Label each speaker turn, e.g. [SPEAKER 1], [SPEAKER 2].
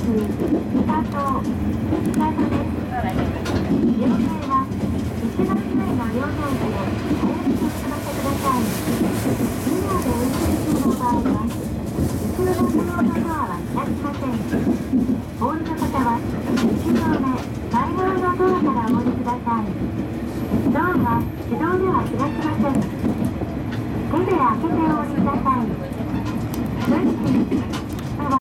[SPEAKER 1] 手で開けてお降りください。